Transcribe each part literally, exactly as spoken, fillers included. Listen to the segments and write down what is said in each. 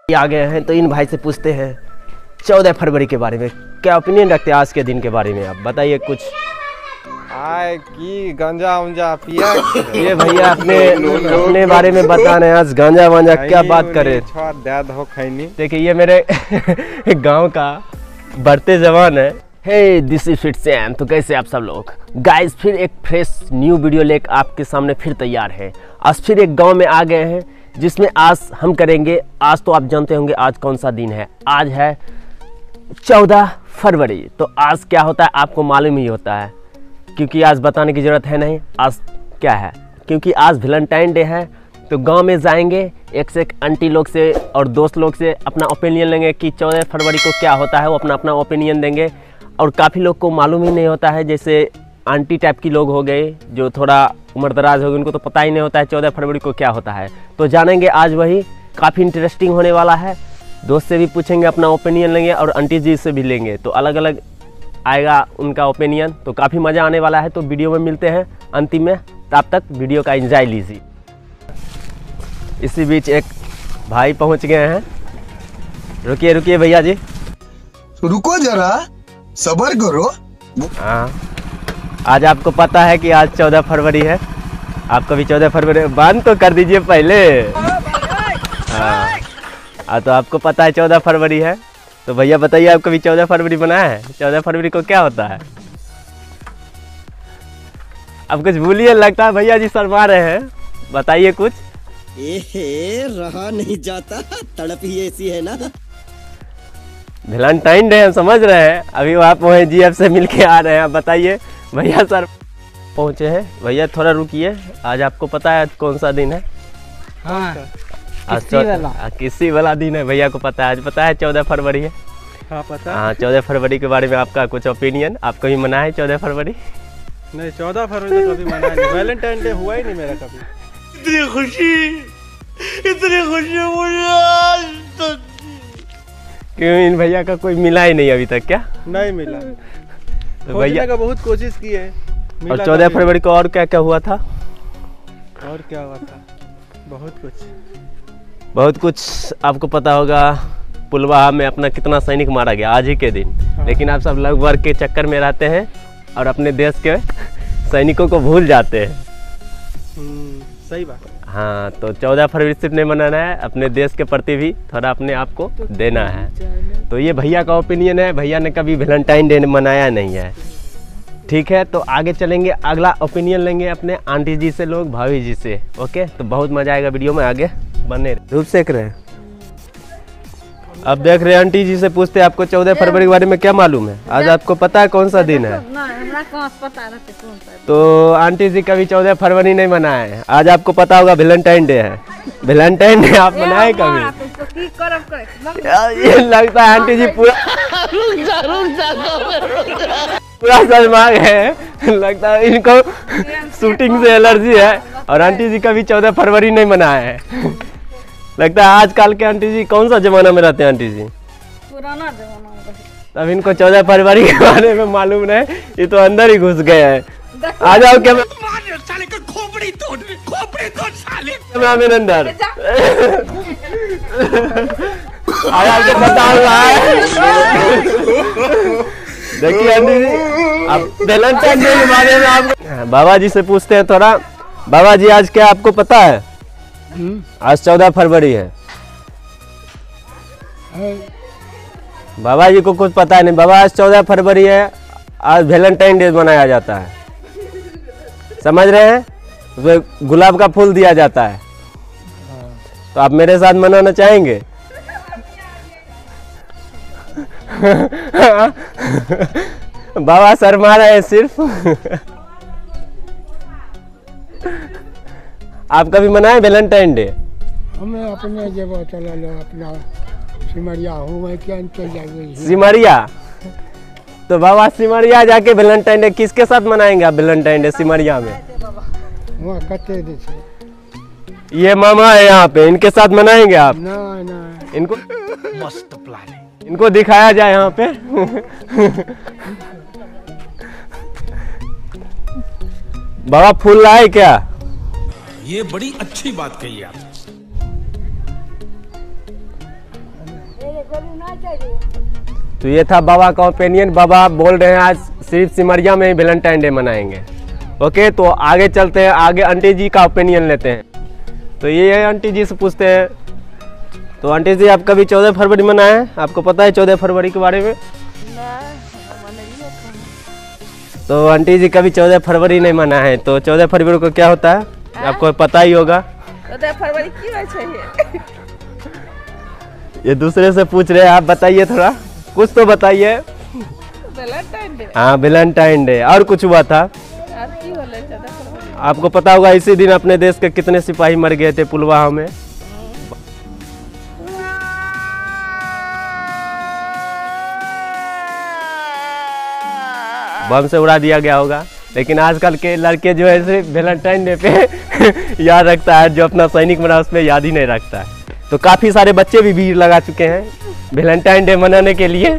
आ गए हैं तो इन भाई से पूछते हैं चौदह फरवरी के बारे में क्या ओपिनियन रखते हैं आज के दिन के बारे में। आप बताइए कुछ। आए की गांजा उंजा पिया ये भैया अपने अपने बारे में बता रहे हैं। आज गांजा वांजा क्या बात करें। देखिए ये मेरे गांव का बढ़ते जवान है। Hey this is fit Sam. तो कैसे आप सब लोग गाइस, फिर एक फ्रेश न्यू वीडियो लेकर आपके सामने फिर तैयार है। आज फिर एक गांव में आ गए हैं जिसमें आज हम करेंगे। आज तो आप जानते होंगे आज कौन सा दिन है। आज है चौदह फरवरी। तो आज क्या होता है आपको मालूम ही होता है, क्योंकि आज बताने की ज़रूरत है नहीं। आज क्या है, क्योंकि आज वैलेंटाइन डे है। तो गांव में जाएंगे, एक से एक आंटी लोग से और दोस्त लोग से अपना ओपिनियन लेंगे कि चौदह फरवरी को क्या होता है। वो अपना अपना ओपिनियन देंगे। और काफ़ी लोग को मालूम ही नहीं होता है, जैसे आंटी टाइप की लोग हो गए जो थोड़ा उम्र दराज हो गए, उनको तो पता ही नहीं होता है चौदह फरवरी को क्या होता है। तो जानेंगे आज, वही काफ़ी इंटरेस्टिंग होने वाला है। दोस्त से भी पूछेंगे, अपना ओपिनियन लेंगे और आंटी जी से भी लेंगे। तो अलग अलग आएगा उनका ओपिनियन। तो काफ़ी मज़ा आने वाला है। तो वीडियो में मिलते हैं अंतिम में, तब तक वीडियो का एंजॉय लीजिए। इसी बीच एक भाई पहुंच गए हैं। रुकिए रुकिए भैया जी, रुको जरा, सब्र करो। हाँ, आज आपको पता है कि आज चौदह फरवरी है। आपको भी चौदह फरवरी बंद तो कर दीजिए पहले। हाँ, आ, तो आपको पता है चौदह फरवरी है। तो भैया बताइए, आपको भी चौदह फरवरी बनाया है। चौदह फरवरी को क्या होता है? अब कुछ भूलिए, लगता है भैया जी शर्मा रहे हैं। बताइए कुछ। एहे, रहा नहीं जाता, तड़प ही ऐसी है ना। वैलेंटाइन डे हम समझ रहे हैं। अभी वहाँ पहुँचे, जी एफ से मिल के आ रहे हैं। आप बताइए भैया। सर पहुँचे हैं भैया, थोड़ा रुकिए। आज आपको पता है आज कौन सा दिन है? हाँ, आज किसी वाला दिन है। भैया को पता है, आज पता है चौदह फरवरी है। हाँ पता। हाँ, चौदह फरवरी के बारे में आपका कुछ ओपिनियन। आपको भी मना है चौदह फरवरी? नहीं, चौदह फरवरी तो कभी मना नहीं। वैलेंटाइन डे हुआ ही नहीं मेरा कभी। इतनी खुशी, इतनी खुशी मुझे तो। क्यों, इन भैया का कोई मिला ही नहीं अभी तक? क्या नहीं मिला? तो भैया का बहुत कोशिश की है। और चौदह फरवरी को और क्या क्या हुआ था? और क्या हुआ था? बहुत कुछ बहुत कुछ आपको पता होगा। पुलवामा में अपना कितना सैनिक मारा गया आज ही के दिन। हाँ। लेकिन आप सब लव वर्ग के चक्कर में रहते हैं और अपने देश के सैनिकों को भूल जाते हैं। सही बात है। हाँ, तो चौदह फरवरी सिर्फ नहीं मनाना है, अपने देश के प्रति भी थोड़ा अपने आप को देना है। तो ये भैया का ओपिनियन है। भैया ने कभी वैलेंटाइन डे मनाया नहीं है। ठीक है, तो आगे चलेंगे, अगला ओपिनियन लेंगे अपने आंटी जी से, लोग भाभी जी से। ओके, तो बहुत मजा आएगा वीडियो में। आगे बने धूप सेक रहे हैं। अब देख रहे हैं आंटी जी से पूछते हैं, आपको चौदह फरवरी के बारे में क्या मालूम है? आज आपको पता है कौन सा दिन है? तो आंटी जी कभी चौदह फरवरी नहीं मनाए है। आज आपको पता होगा वैलेंटाइन डे है। वैलेंटाइन डे आप मनाए कभी? ये लगता है आंटी जी पूरा पूरा शर्मा गए। लगता है इनको शूटिंग से एलर्जी है। और आंटी जी कभी चौदह फरवरी नहीं मनाए है। लगता है आजकल के आंटी जी कौन सा जमाना में रहते हैं? आंटी जी पुराना जमाना में। तब इनको चौदह फरवरी के बारे में मालूम नहीं। ये तो अंदर ही घुस गए हैं। आ जाओ कैमरा में अंदर। देखिए आंटी जी, आप वैलेंटाइन डे के बारे में आप बाबा जी से पूछते हैं थोड़ा। बाबा जी, आज क्या आपको पता है? आज चौदह फरवरी है। बाबा जी को कुछ पता नहीं। बाबा, आज चौदह फरवरी है। आज वैलेंटाइन डे मनाया जाता है। समझ रहे हैं? उसमें गुलाब का फूल दिया जाता है। तो आप मेरे साथ मनाना चाहेंगे? बाबा शर्मा रहे हैं सिर्फ। आप कभी मनाए वैलेंटाइन डे? हमें अपने जब चला लो अपना सिमरिया हुआ क्या चल जाएंगे सिमरिया। तो बाबा सिमरिया जाके वैलेंटाइन डे किसके साथ मनाएंगे आप? वैलेंटाइन डे सिमरिया में वहाँ कते ये मामा है यहाँ पे, इनके साथ मनाएंगे आप? ना ना, इनको मस्त प्लान है, इनको दिखाया जाए यहाँ पे। बाबा फूल लाए क्या? ये बड़ी अच्छी बात कही आप। तो ये था बाबा का ओपिनियन। बाबा बोल रहे हैं आज सिर्फ सिमरिया में ही वैलेंटाइन डे मनाएंगे। ओके, तो आगे चलते हैं, आगे आंटी जी का ओपिनियन लेते हैं। तो ये है, आंटी जी से पूछते हैं। तो आंटी जी, आप कभी चौदह फरवरी मनाए हैं? आपको पता है चौदह फरवरी के बारे में? तो आंटी जी कभी चौदह फरवरी नहीं मना है। तो चौदह फरवरी को क्या होता है आ? आपको पता ही होगा। चौदह फरवरी की बात है? ये दूसरे से पूछ रहे हैं, आप बताइए थोड़ा, कुछ तो बताइए। Valentine day. हाँ, वैलेंटाइन डे। और कुछ हुआ था? आपको पता होगा इसी दिन अपने देश के कितने सिपाही मर गए थे पुलवामा में। बम से उड़ा दिया गया होगा। लेकिन आजकल के लड़के जो है सिर्फ वैलेंटाइन डे पे याद रखता है, जो अपना सैनिक बना उस पर याद ही नहीं रखता है। तो काफ़ी सारे बच्चे भी भीड़ लगा चुके हैं वैलेंटाइन डे मनाने के लिए।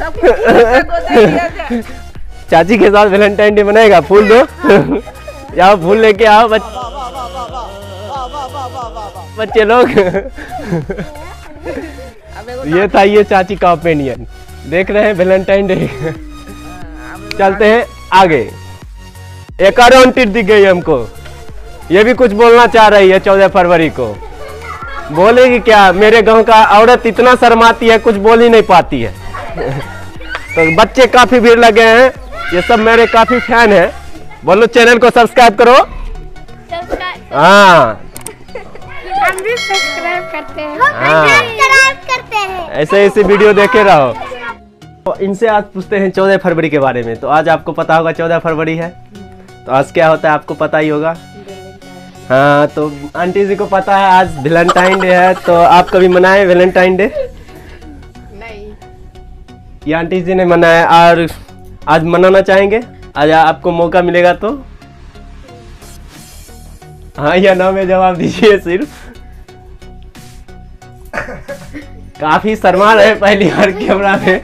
चाची के साथ वैलेंटाइन डे मनाएगा, फूल दो या फूल लेके आओ बच्चे बच्चे लोग। ये था ये चाची का ओपिनियन। देख रहे हैं वैलेंटाइन डे। चलते हैं आगे। एक और आंटी दिख गई हमको, ये भी कुछ बोलना चाह रही है चौदह फरवरी को। बोलेगी क्या? मेरे गांव का औरत इतना शर्माती है, कुछ बोल ही नहीं पाती है। तो बच्चे काफी भीड़ लगे हैं, ये सब मेरे काफी फैन हैं। बोलो चैनल को सब्सक्राइब करो। हाँ, हम भी सब्सक्राइब करते हैं। हाँ, सब्सक्राइब करते हैं। ऐसे ऐसे वीडियो देखे रहो। तो इनसे आज पूछते हैं चौदह फरवरी के बारे में। तो आज आपको पता होगा चौदह फरवरी है, तो आज क्या होता है आपको पता ही होगा। हाँ, तो आंटी जी को पता है आज वैलेंटाइन डे है। तो आप कभी मनाए वैलेंटाइन डे? नहीं, ये आंटी जी ने मनाया और आज मनाना चाहेंगे? आज आपको मौका मिलेगा तो हाँ या ना में जवाब दीजिए सिर्फ। काफी शर्मा रहे पहली बार कैमरा में।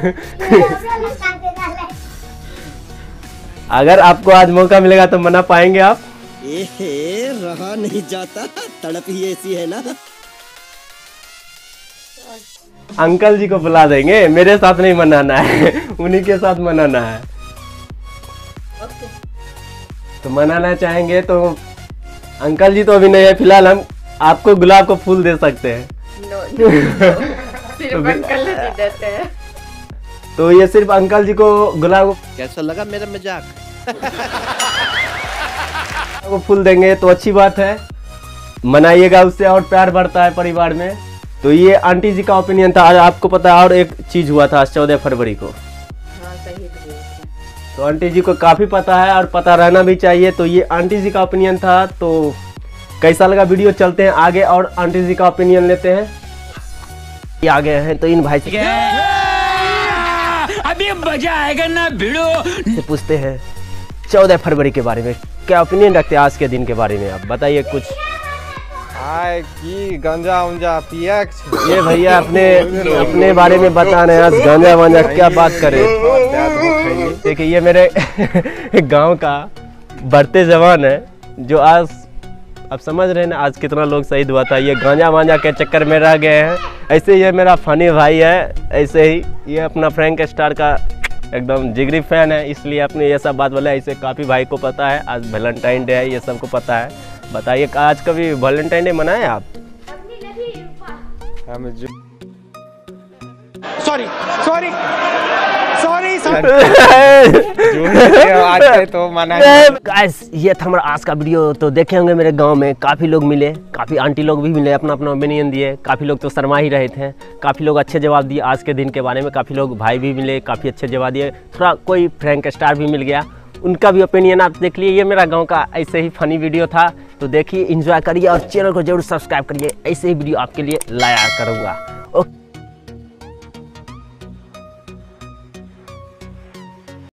अगर आपको आज मौका मिलेगा तो मना पाएंगे आप? एहे, रहा नहीं जाता, तड़प ही ऐसी है ना। अंकल जी को बुला देंगे, मेरे साथ नहीं मनाना है, उन्हीं के साथ मनाना है। तो मनाना चाहेंगे तो अंकल जी तो अभी नहीं है, फिलहाल हम आपको गुलाब को फूल दे सकते हैं। No, no, no. सिर्फ अंकल जी देते हैं। तो ये सिर्फ अंकल जी को गुलाब कैसा लगा मेरा मजाक? को फूल देंगे तो अच्छी बात है, मनाइएगा, उससे और प्यार बढ़ता है परिवार में। तो ये आंटी जी का ओपिनियन था। आज आपको पता है और एक चीज हुआ था आज चौदह फरवरी को। हाँ, सही है। तो आंटी जी को काफी पता है और पता रहना भी चाहिए। तो ये आंटी जी का ओपिनियन था। तो कैसा लगा वीडियो? चलते हैं आगे और आंटी जी का ओपिनियन लेते हैं। ये आ गए हैं तो इन भाई से अभी मजा आएगा ना भिड़ो से पूछते हैं चौदह फरवरी के बारे में क्या ओपिनियन रखते हैं, आज के दिन के बारे में आप बताइए कुछ। आए की गंजा उंजा पिया ये भैया अपने अपने बारे में बता रहे हैं आज गांजा वांजा क्या बात करें। देखिए ये मेरे गांव का बढ़ते जवान है, जो आज अब समझ रहे हैं ना आज कितना लोग शहीद हुआ था। ये गांजा वांजा के चक्कर में रह गए हैं। ऐसे ये मेरा फनी भाई है, ऐसे ही ये अपना फ्रैंक स्टार का एकदम जिगरी फैन है, इसलिए अपने ये सब बात बोले। ऐसे काफ़ी भाई को पता है आज वैलेंटाइन डे है, ये सबको पता है। बताइए आज कभी वैलेंटाइन डे मनाए आप? सॉरी सॉरी सॉरी तो मना। गाइस ये था हमारा आज का वीडियो। तो देखे होंगे मेरे गांव में काफ़ी लोग मिले, काफ़ी आंटी लोग भी मिले, अपना अपना ओपिनियन दिए। काफ़ी लोग तो शर्मा ही रहे थे, काफ़ी लोग अच्छे जवाब दिए आज के दिन के बारे में। काफ़ी लोग भाई भी मिले, काफ़ी अच्छे जवाब दिए। थोड़ा कोई फ्रैंक स्टार भी मिल गया, उनका भी ओपिनियन आप देख लिए। ये मेरा गाँव का ऐसे ही फनी वीडियो था। तो देखिए, इंजॉय करिए और चैनल को जरूर सब्सक्राइब करिए, ऐसे ही वीडियो आपके लिए लाया करूँगा। ओके।